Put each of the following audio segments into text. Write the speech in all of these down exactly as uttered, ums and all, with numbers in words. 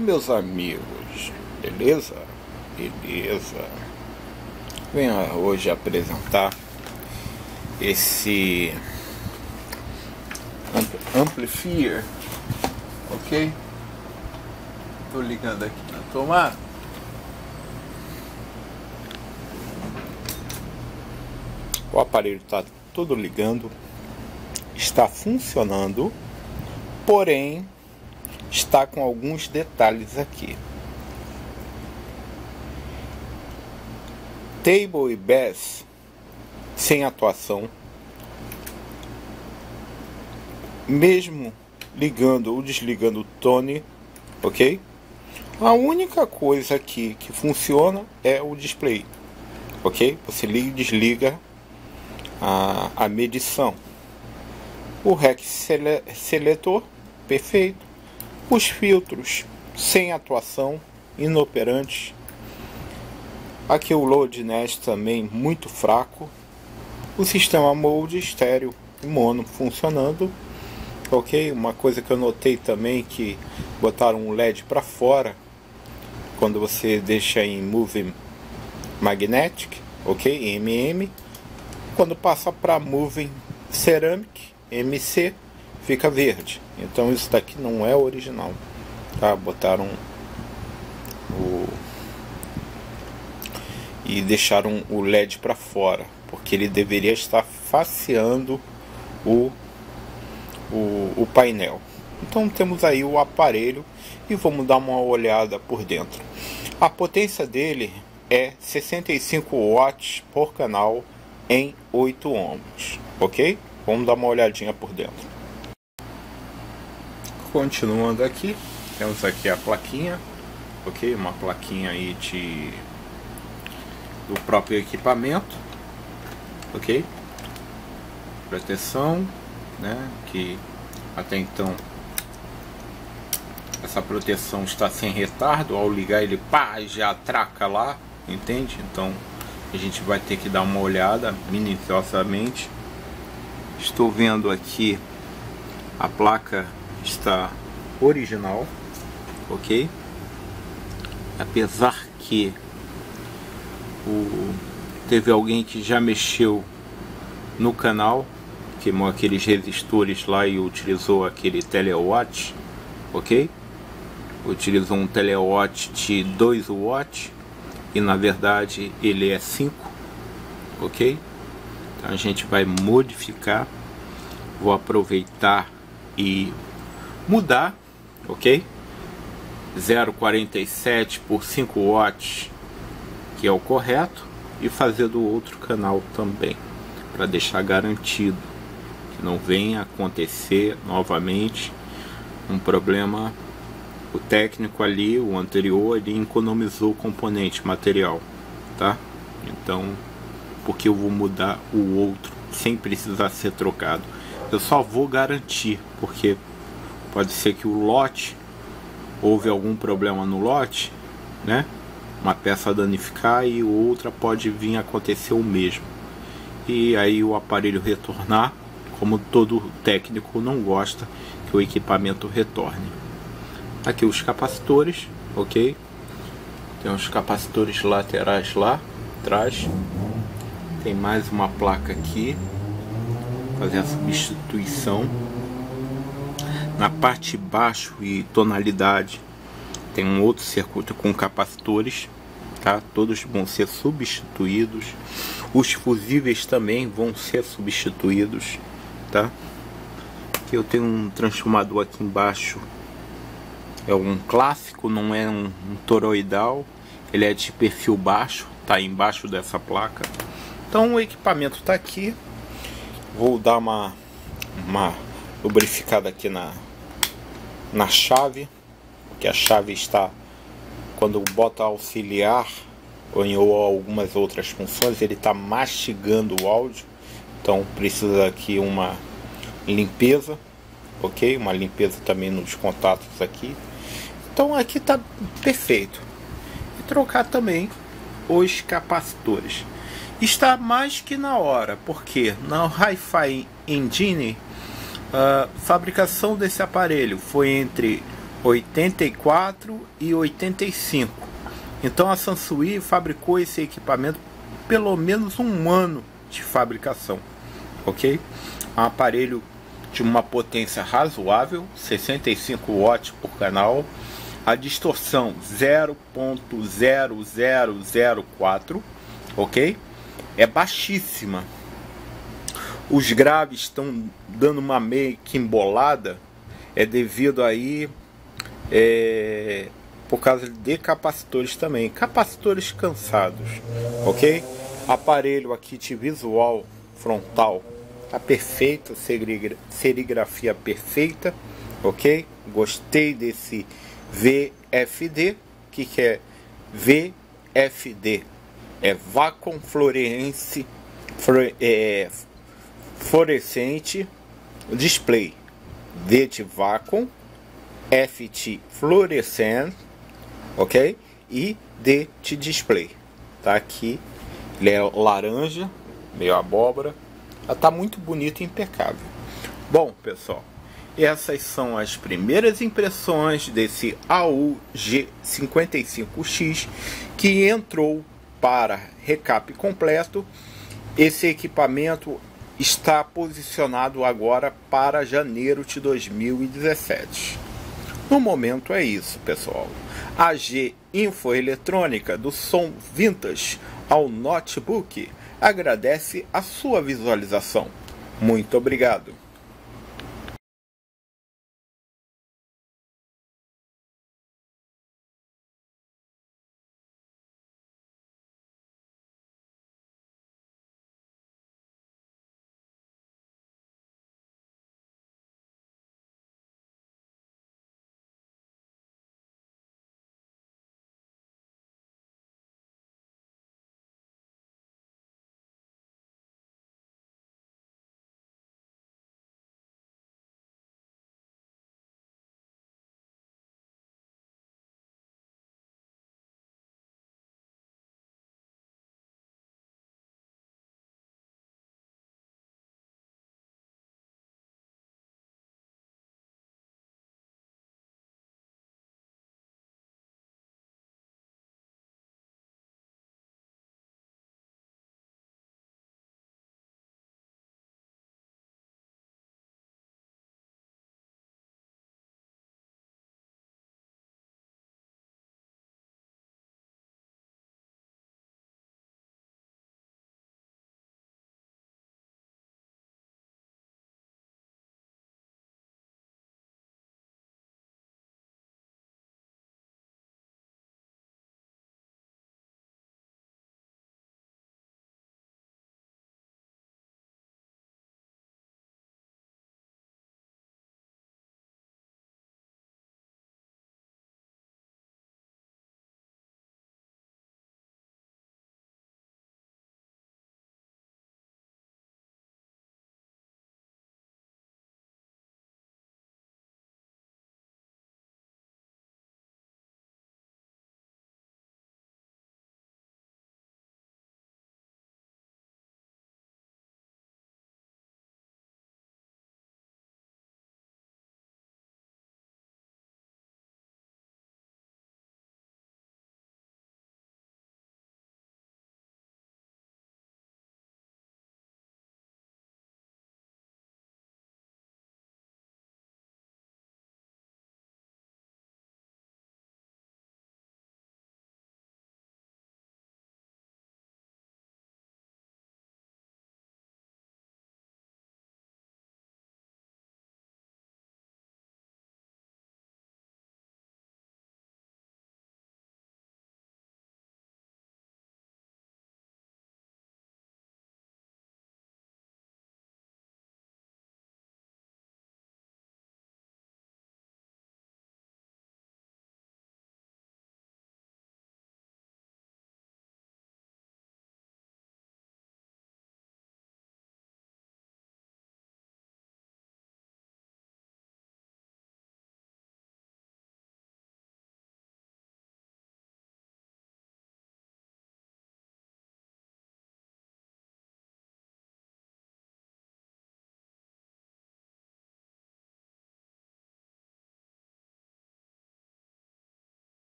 meus amigos, beleza? Beleza. Venho hoje apresentar esse amplifier, ok? Tô ligando aqui na tomada. O aparelho está todo ligando, está funcionando, porém está com alguns detalhes aqui. Table e bass sem atuação, mesmo ligando ou desligando o tone, ok? A única coisa aqui que funciona é o display, ok? Você liga e desliga a, a medição. O Rec sele, Seletor, perfeito. Os filtros sem atuação, inoperantes. Aqui o Load Nest também muito fraco. O sistema Mode estéreo e mono funcionando, ok? Uma coisa que eu notei também, que botaram um L E D para fora quando você deixa em Moving Magnetic, ok? M M. Quando passa para Moving Ceramic, M C, fica verde. Então isso daqui não é original, tá? Botaram o e deixaram o L E D para fora, porque ele deveria estar faceando o, o, o painel. Então temos aí o aparelho e vamos dar uma olhada por dentro. A potência dele é sessenta e cinco watts por canal em oito ohms, ok? Vamos dar uma olhadinha por dentro. Continuando aqui, temos aqui a plaquinha, ok? Uma plaquinha aí de do próprio equipamento, ok? Proteção, né? Que até então essa proteção está sem retardo. Ao ligar ele, pá, já atraca lá, entende? Então a gente vai ter que dar uma olhada minuciosamente. Estou vendo aqui a placa está original, ok? Apesar que o, teve alguém que já mexeu no canal, queimou aqueles resistores lá e utilizou aquele telewatt, ok? Utilizou um telewatt de dois watts e na verdade ele é cinco, ok? Então a gente vai modificar, vou aproveitar e mudar, ok? zero vírgula quarenta e sete por cinco watts, que é o correto, e fazer do outro canal também, para deixar garantido que não venha acontecer novamente um problema. O técnico ali, o anterior, ele economizou componente material, tá? Então, porque eu vou mudar o outro sem precisar ser trocado? Eu só vou garantir, porque pode ser que o lote, houve algum problema no lote, né? Uma peça danificar e outra pode vir a acontecer o mesmo. E aí o aparelho retornar, como todo técnico não gosta que o equipamento retorne. Aqui os capacitores, ok? Tem os capacitores laterais lá atrás. Tem mais uma placa aqui, fazer a substituição. Na parte de baixo e tonalidade tem um outro circuito com capacitores, tá? Todos vão ser substituídos. Os fusíveis também vão ser substituídos, tá? Aqui eu tenho um transformador aqui embaixo, é um clássico, não é um, um toroidal, ele é de perfil baixo, tá embaixo dessa placa. Então o equipamento está aqui. Vou dar uma, uma lubrificada aqui na, na chave, porque a chave está, quando bota auxiliar ou em ou algumas outras funções, ele está mastigando o áudio. Então precisa aqui uma limpeza, ok? Uma limpeza também nos contatos aqui. Então aqui está perfeito. E trocar também os capacitores. Está mais que na hora, porque na Hi-Fi Engine a fabricação desse aparelho foi entre oitenta e quatro e oitenta e cinco. Então a Sansui fabricou esse equipamento pelo menos um ano de fabricação, ok? Um aparelho de uma potência razoável, sessenta e cinco watts por canal, a distorção zero ponto zero zero zero quatro, ok? É baixíssima. Os graves estão dando uma meio que embolada, é devido aí é, por causa de capacitores também, capacitores cansados, ok? Aparelho aqui de visual frontal tá perfeito, serigrafia perfeita, ok? Gostei desse V F D. O que, que é V F D? É Vacuum Fluorescence é, Fluorescente Display. V de Vacuum, F de Fluorescent, ok? E D de Display. Tá aqui, ele é laranja, meio abóbora. Ela tá muito bonito e impecável. Bom, pessoal, essas são as primeiras impressões desse A U G cinquenta e cinco X que entrou para recap completo. Esse equipamento está posicionado agora para janeiro de dois mil e dezessete. No momento é isso, pessoal. A G Infoeletrônica, do som vintage ao notebook, agradece a sua visualização. Muito obrigado.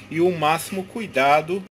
e o máximo cuidado